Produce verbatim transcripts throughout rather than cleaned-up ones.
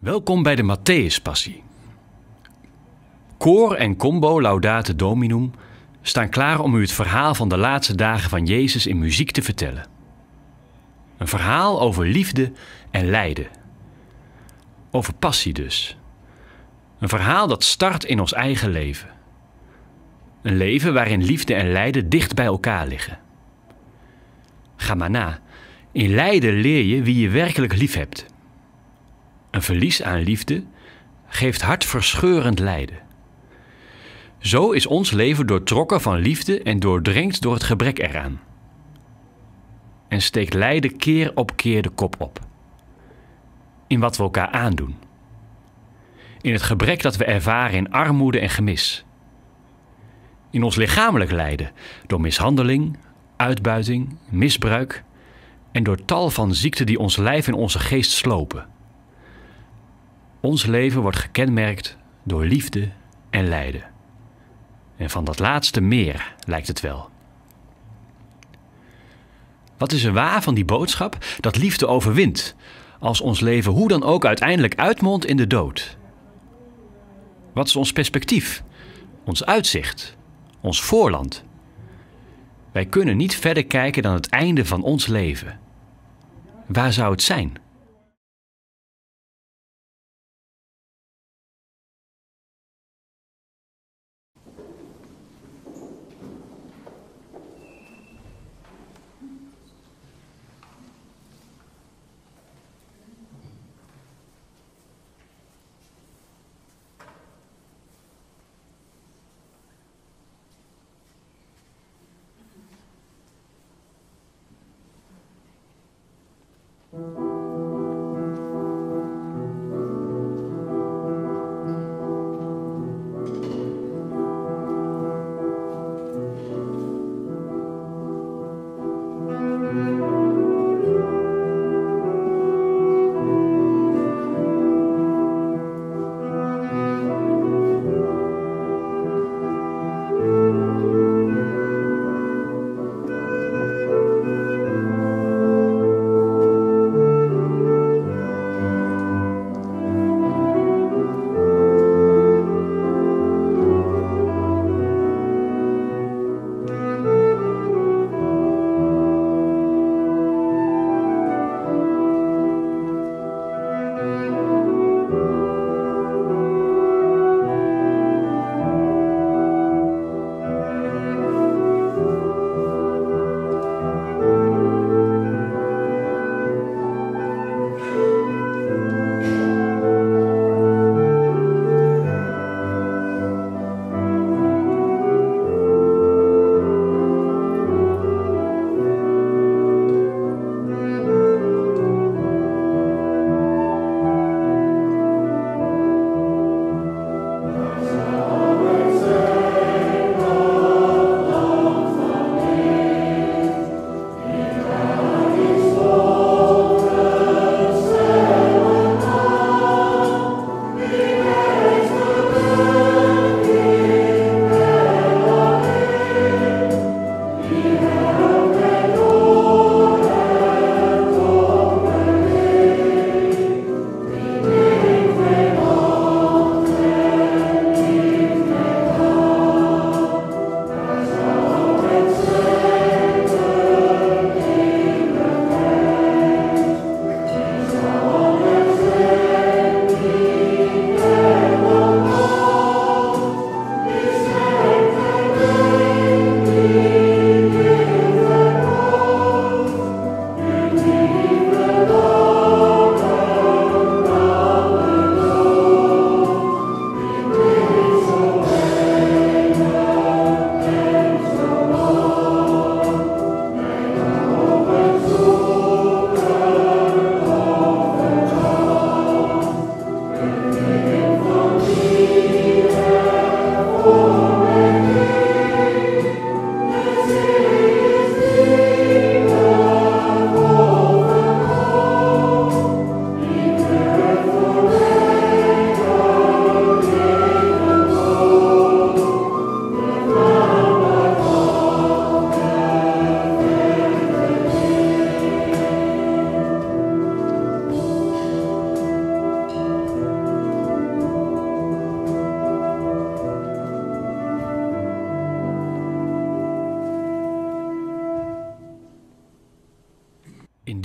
Welkom bij de Matthäuspassie. Koor en combo Laudate Dominum staan klaar om u het verhaal van de laatste dagen van Jezus in muziek te vertellen. Een verhaal over liefde en lijden. Over passie dus. Een verhaal dat start in ons eigen leven. Een leven waarin liefde en lijden dicht bij elkaar liggen. Ga maar na. In lijden leer je wie je werkelijk lief hebt. Een verlies aan liefde geeft hartverscheurend lijden. Zo is ons leven doortrokken van liefde en doordrenkt door het gebrek eraan. En steekt lijden keer op keer de kop op. In wat we elkaar aandoen. In het gebrek dat we ervaren in armoede en gemis. In ons lichamelijk lijden door mishandeling, uitbuiting, misbruik en door tal van ziekten die ons lijf en onze geest slopen. Ons leven wordt gekenmerkt door liefde en lijden. En van dat laatste meer, lijkt het wel. Wat is er waar van die boodschap dat liefde overwint, als ons leven hoe dan ook uiteindelijk uitmondt in de dood? Wat is ons perspectief, ons uitzicht, ons voorland? Wij kunnen niet verder kijken dan het einde van ons leven. Waar zou het zijn?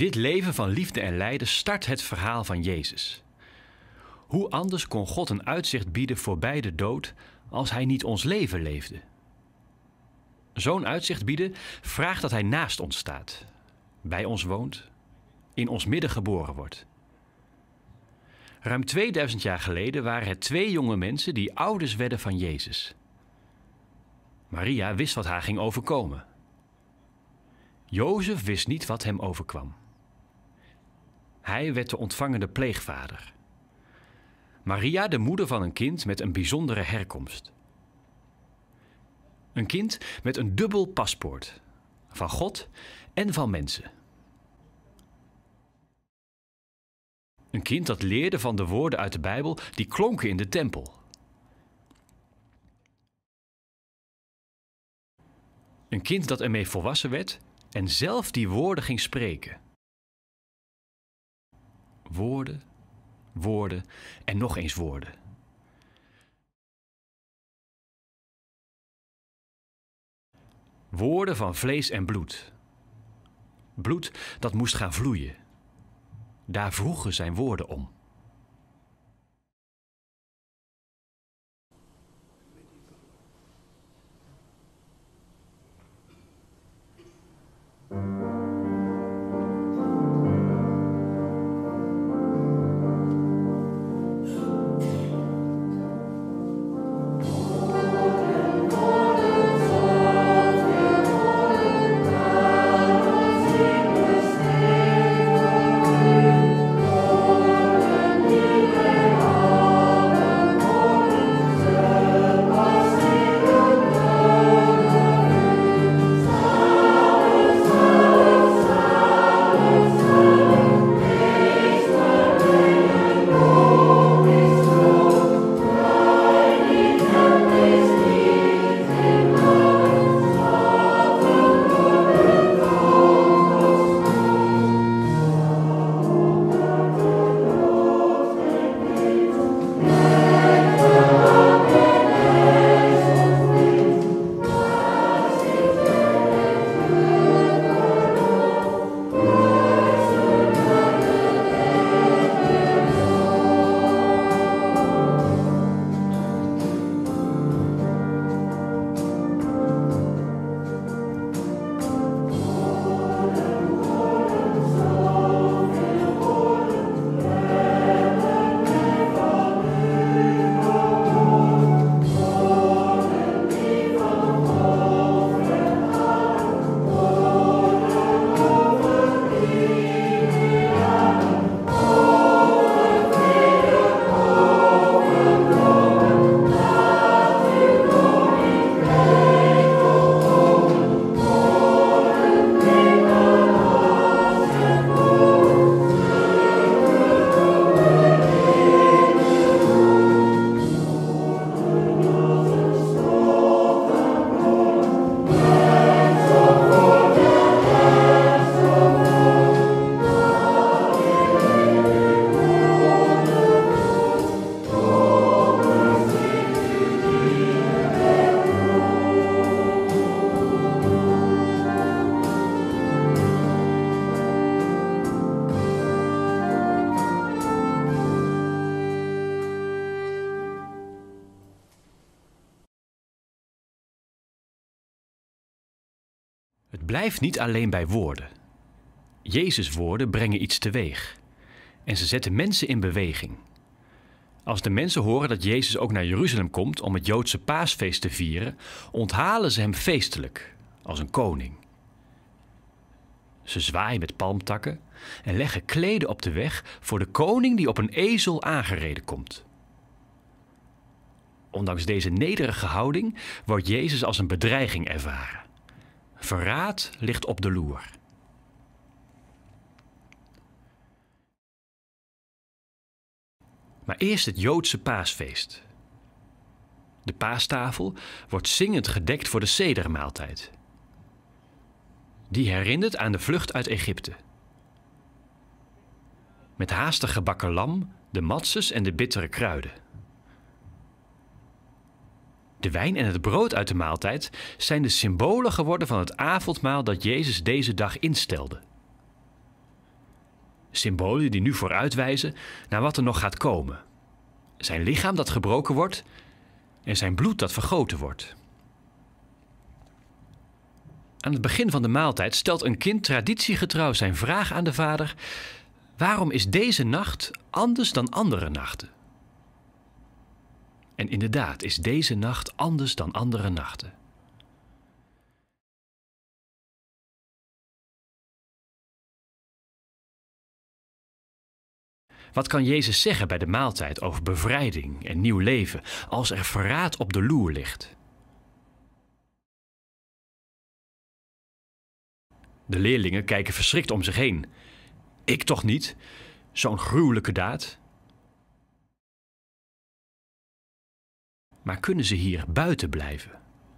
In dit leven van liefde en lijden start het verhaal van Jezus. Hoe anders kon God een uitzicht bieden voorbij de dood als Hij niet ons leven leefde? Zo'n uitzicht bieden vraagt dat Hij naast ons staat, bij ons woont, in ons midden geboren wordt. Ruim tweeduizend jaar geleden waren het twee jonge mensen die ouders werden van Jezus. Maria wist wat haar ging overkomen. Jozef wist niet wat hem overkwam. Hij werd de ontvangende pleegvader. Maria de moeder van een kind met een bijzondere herkomst. Een kind met een dubbel paspoort, van God en van mensen. Een kind dat leerde van de woorden uit de Bijbel die klonken in de tempel. Een kind dat ermee volwassen werd en zelf die woorden ging spreken. Woorden, woorden en nog eens woorden. Woorden van vlees en bloed. Bloed dat moest gaan vloeien. Daar vroegen zijn woorden om. Het blijft niet alleen bij woorden. Jezus' woorden brengen iets teweeg. En ze zetten mensen in beweging. Als de mensen horen dat Jezus ook naar Jeruzalem komt om het Joodse paasfeest te vieren, onthalen ze hem feestelijk, als een koning. Ze zwaaien met palmtakken en leggen kleden op de weg voor de koning die op een ezel aangereden komt. Ondanks deze nederige houding wordt Jezus als een bedreiging ervaren. Verraad ligt op de loer. Maar eerst het Joodse paasfeest. De paastafel wordt zingend gedekt voor de sedermaaltijd. Die herinnert aan de vlucht uit Egypte. Met haastig gebakken lam, de matzes en de bittere kruiden. De wijn en het brood uit de maaltijd zijn de symbolen geworden van het avondmaal dat Jezus deze dag instelde. Symbolen die nu vooruitwijzen naar wat er nog gaat komen. Zijn lichaam dat gebroken wordt en zijn bloed dat vergoten wordt. Aan het begin van de maaltijd stelt een kind traditiegetrouw zijn vraag aan de vader: waarom is deze nacht anders dan andere nachten? En inderdaad is deze nacht anders dan andere nachten. Wat kan Jezus zeggen bij de maaltijd over bevrijding en nieuw leven als er verraad op de loer ligt? De leerlingen kijken verschrikt om zich heen. Ik toch niet? Zo'n gruwelijke daad. Maar kunnen ze hier buiten blijven?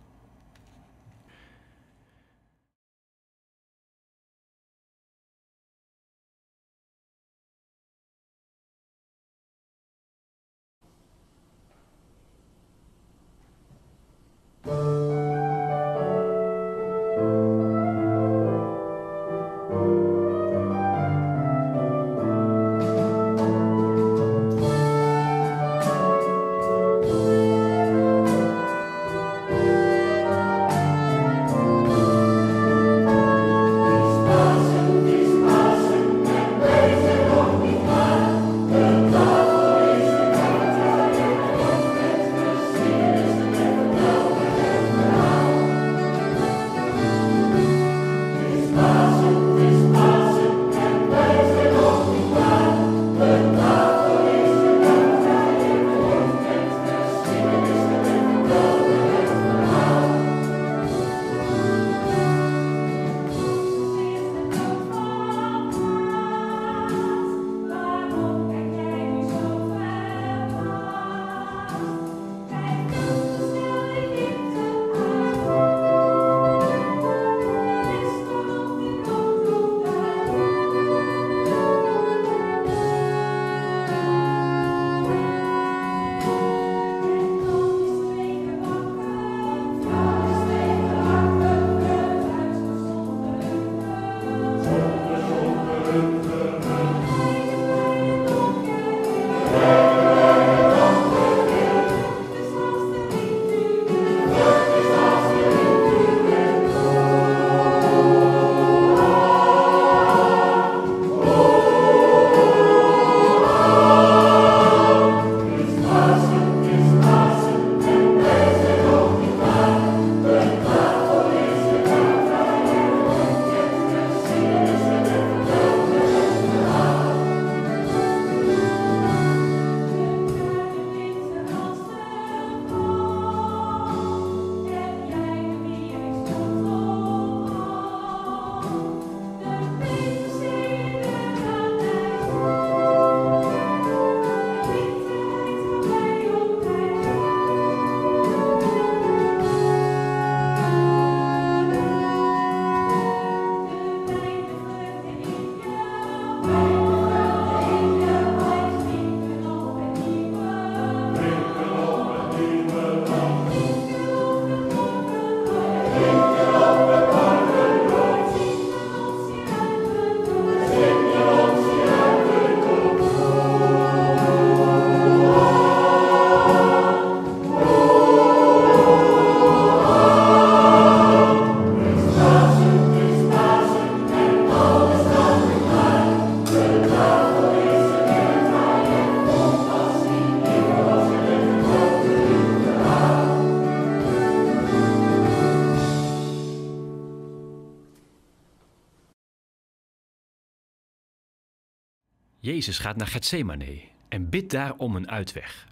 Jezus gaat naar Getsemane en bidt daar om een uitweg.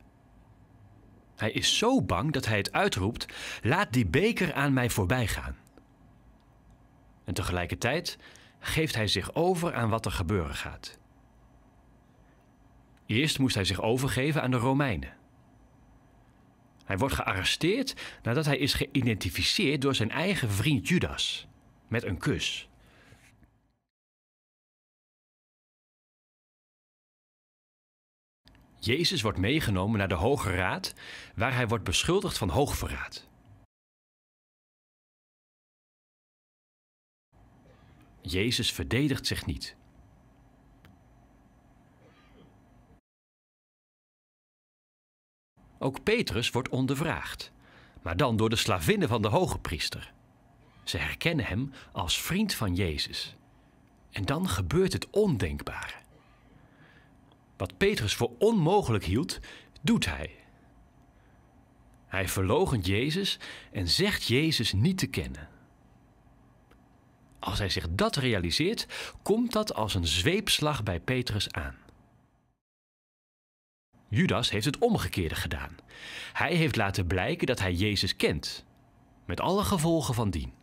Hij is zo bang dat hij het uitroept: laat die beker aan mij voorbij gaan. En tegelijkertijd geeft hij zich over aan wat er gebeuren gaat. Eerst moest hij zich overgeven aan de Romeinen. Hij wordt gearresteerd nadat hij is geïdentificeerd door zijn eigen vriend Judas met een kus. Jezus wordt meegenomen naar de Hoge Raad, waar hij wordt beschuldigd van hoogverraad. Jezus verdedigt zich niet. Ook Petrus wordt ondervraagd, maar dan door de slavinnen van de hogepriester. Ze herkennen hem als vriend van Jezus. En dan gebeurt het ondenkbare. Wat Petrus voor onmogelijk hield, doet hij. Hij verloochent Jezus en zegt Jezus niet te kennen. Als hij zich dat realiseert, komt dat als een zweepslag bij Petrus aan. Judas heeft het omgekeerde gedaan. Hij heeft laten blijken dat hij Jezus kent, met alle gevolgen van dien.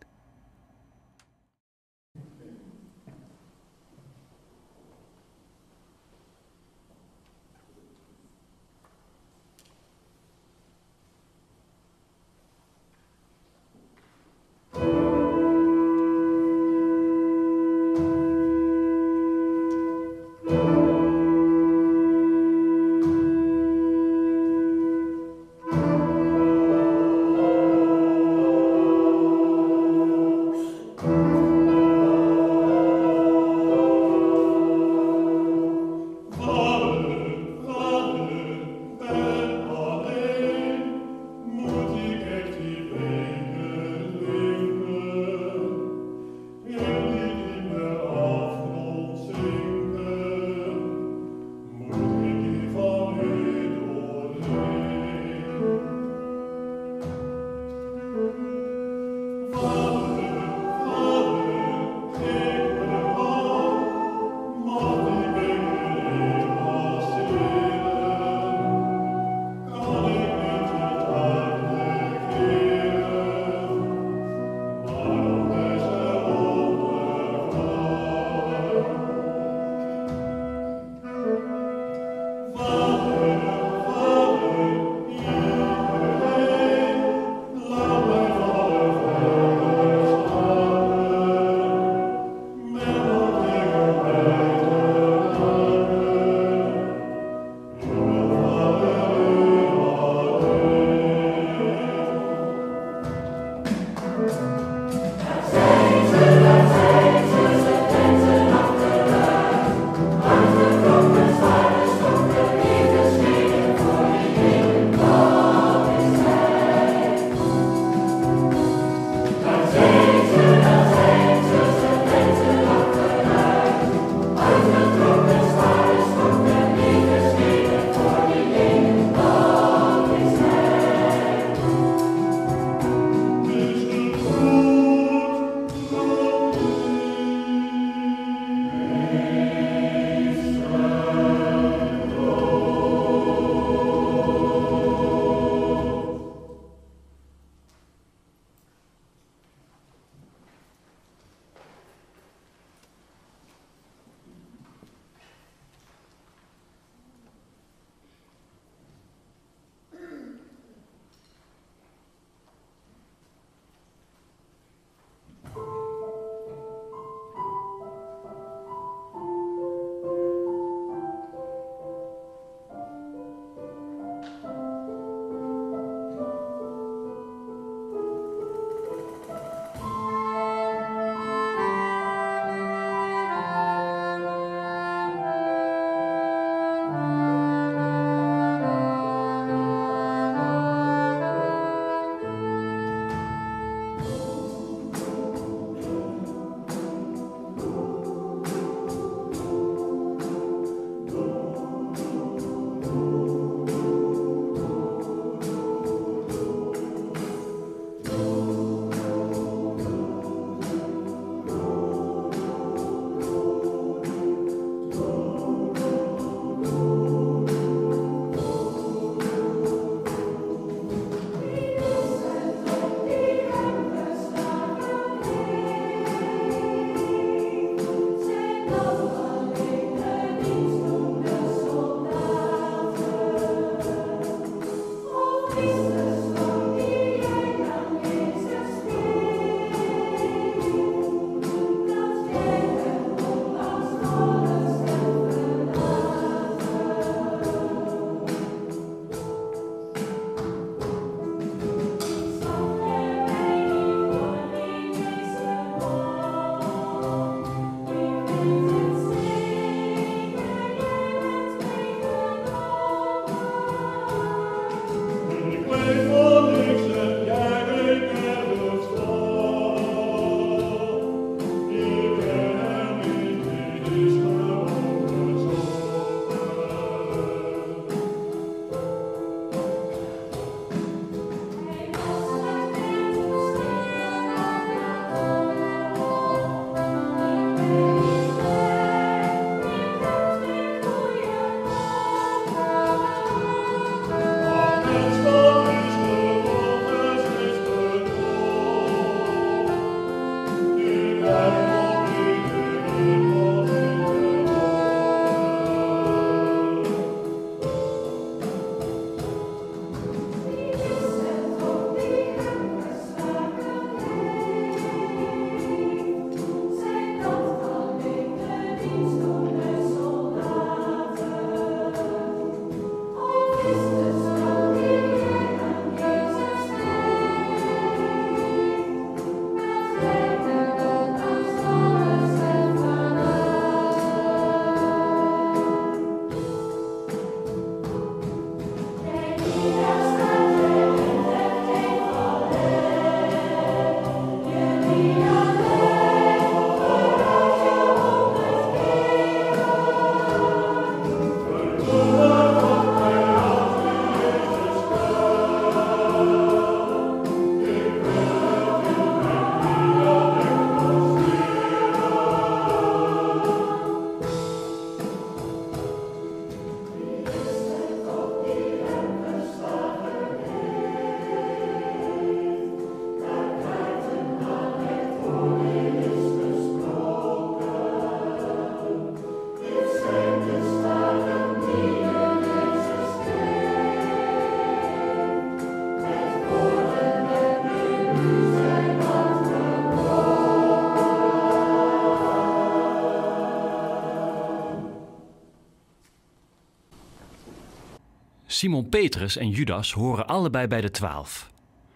Simon Petrus en Judas horen allebei bij de twaalf.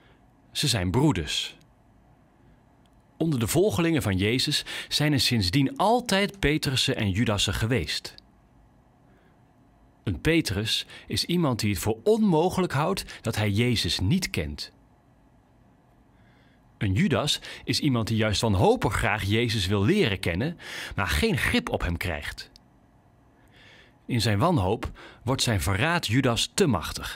Ze zijn broeders. Onder de volgelingen van Jezus zijn er sindsdien altijd Petrussen en Judassen geweest. Een Petrus is iemand die het voor onmogelijk houdt dat hij Jezus niet kent. Een Judas is iemand die juist wanhopig graag Jezus wil leren kennen, maar geen grip op hem krijgt. In zijn wanhoop wordt zijn verraad Judas te machtig.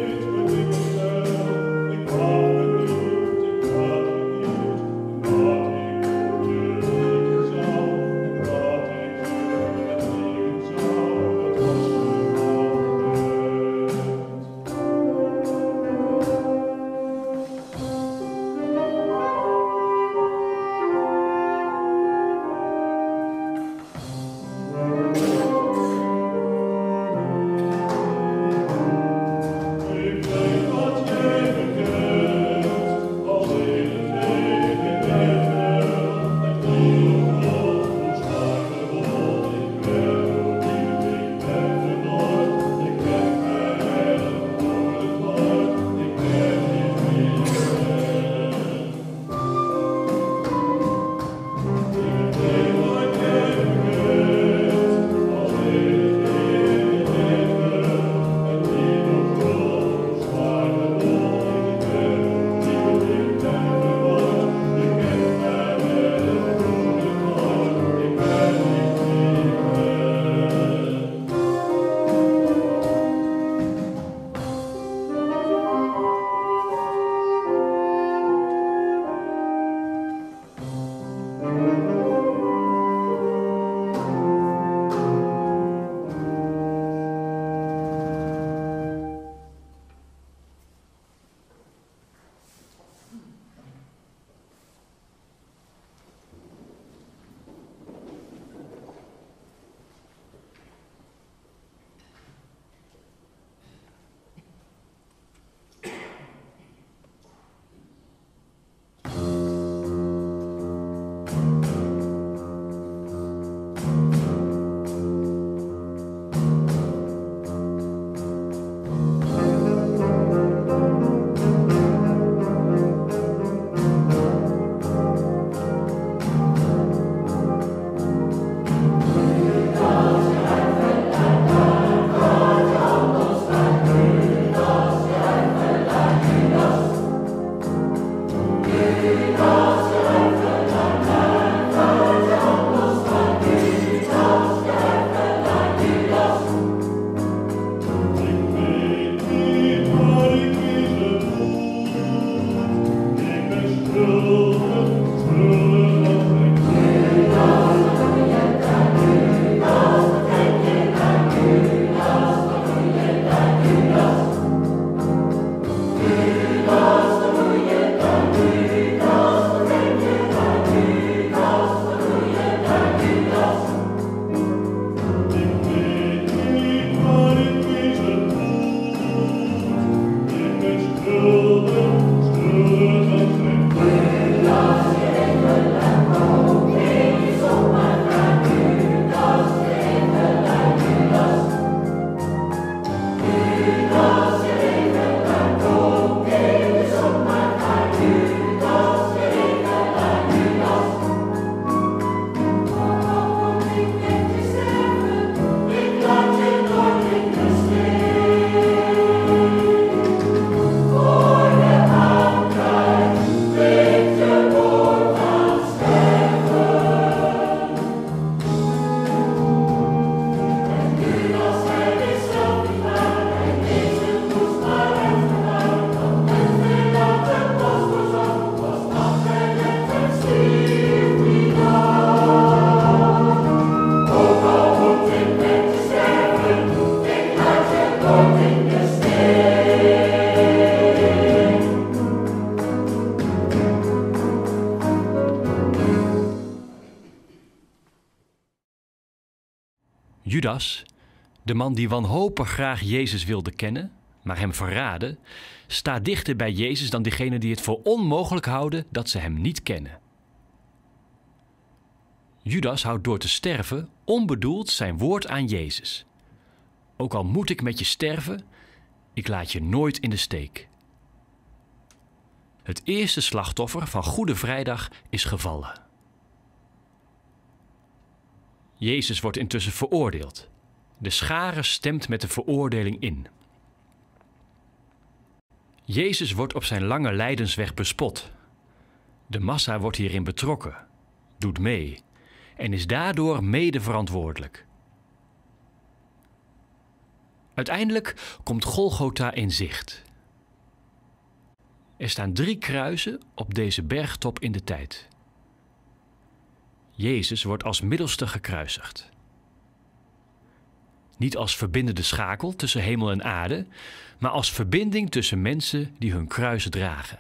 God. Judas, de man die wanhopig graag Jezus wilde kennen, maar hem verraadde, staat dichter bij Jezus dan diegenen die het voor onmogelijk houden dat ze hem niet kennen. Judas houdt door te sterven onbedoeld zijn woord aan Jezus. Ook al moet ik met je sterven, ik laat je nooit in de steek. Het eerste slachtoffer van Goede Vrijdag is gevallen. Jezus wordt intussen veroordeeld. De schare stemt met de veroordeling in. Jezus wordt op zijn lange lijdensweg bespot. De massa wordt hierin betrokken, doet mee en is daardoor mede verantwoordelijk. Uiteindelijk komt Golgotha in zicht. Er staan drie kruisen op deze bergtop in de tijd. Jezus wordt als middelste gekruisigd. Niet als verbindende schakel tussen hemel en aarde, maar als verbinding tussen mensen die hun kruis dragen.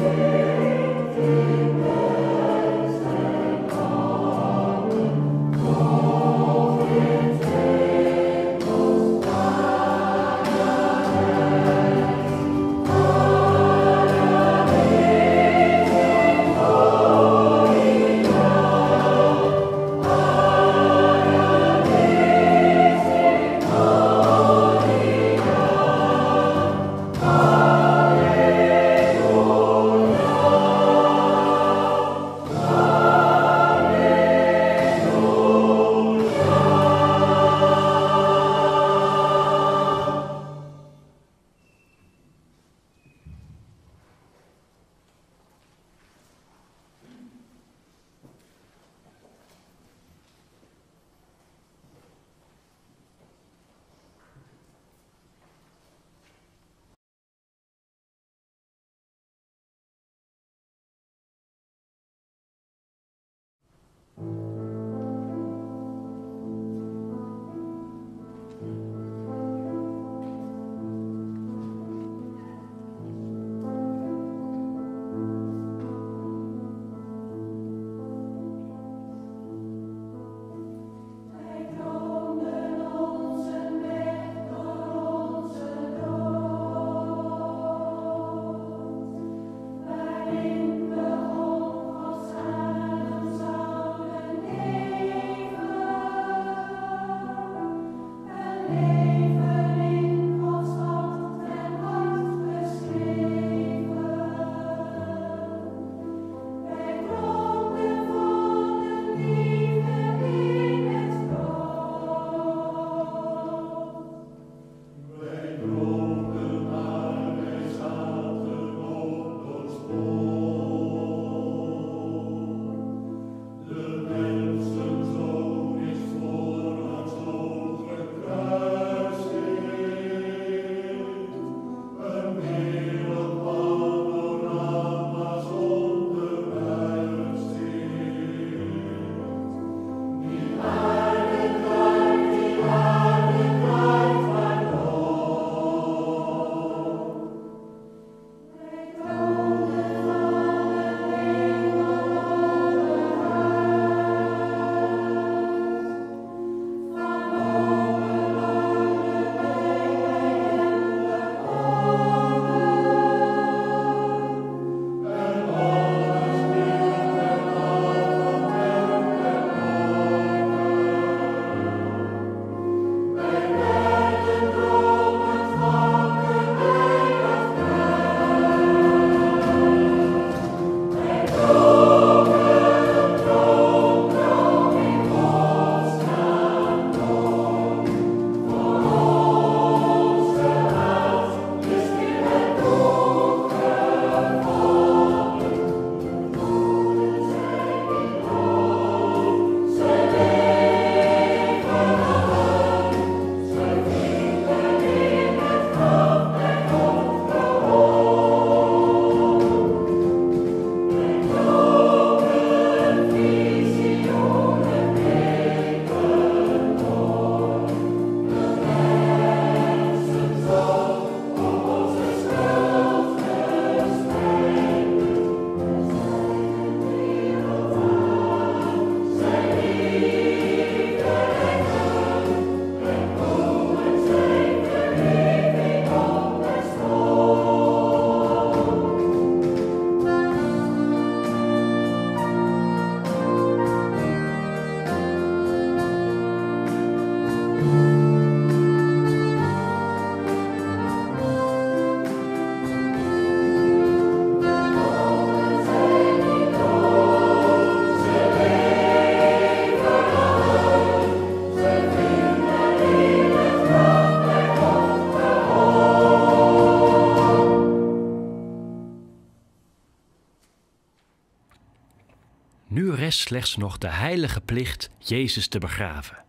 Nu rest slechts nog de heilige plicht Jezus te begraven.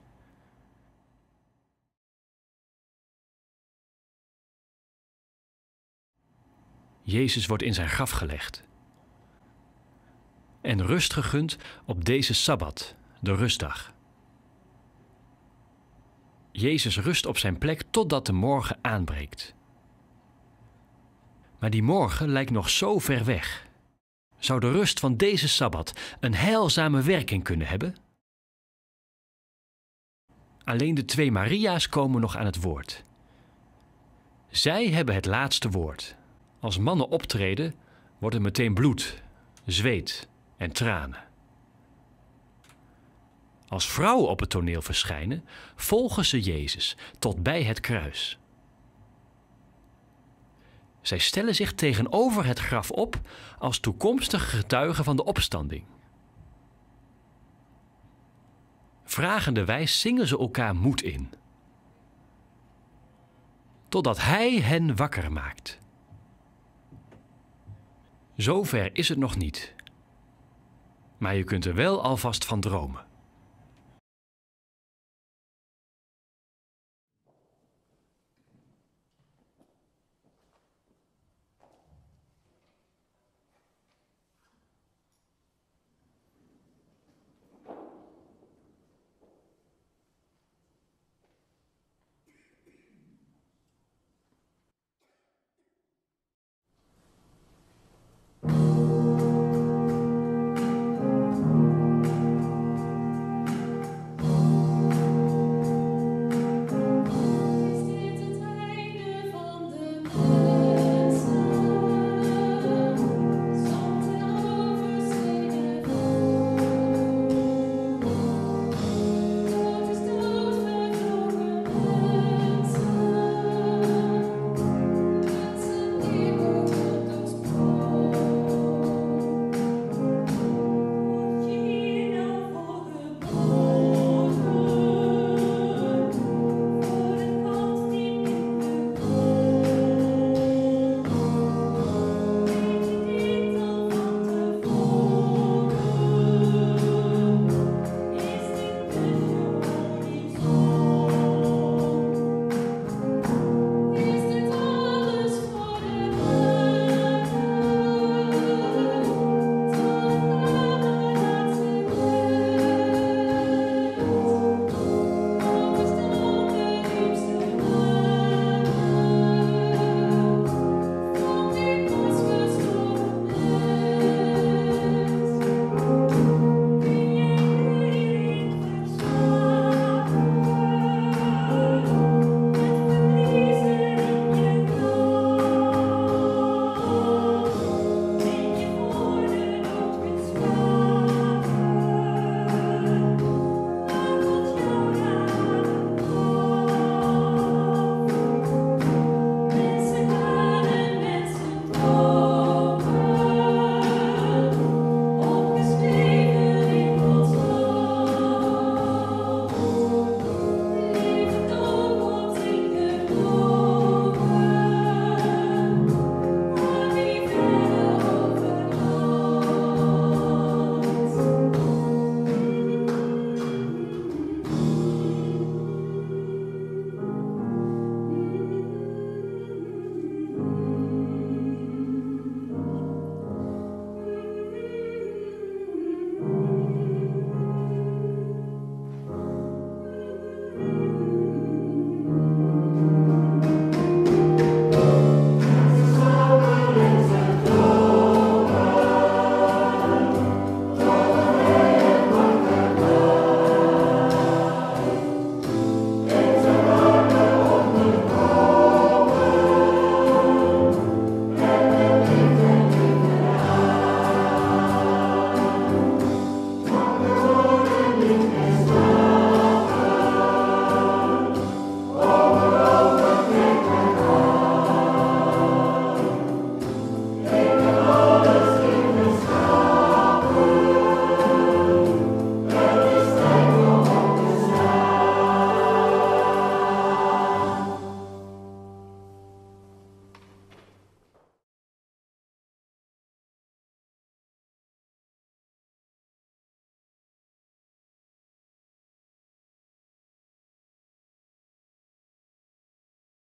Jezus wordt in zijn graf gelegd. En rust gegund op deze Sabbat, de rustdag. Jezus rust op zijn plek totdat de morgen aanbreekt. Maar die morgen lijkt nog zo ver weg. Zou de rust van deze Sabbat een heilzame werking kunnen hebben? Alleen de twee Maria's komen nog aan het woord. Zij hebben het laatste woord. Als mannen optreden, wordt er meteen bloed, zweet en tranen. Als vrouwen op het toneel verschijnen, volgen ze Jezus tot bij het kruis. Zij stellen zich tegenover het graf op als toekomstige getuigen van de opstanding. Vragenderwijs zingen ze elkaar moed in. Totdat Hij hen wakker maakt. Zover is het nog niet. Maar je kunt er wel alvast van dromen.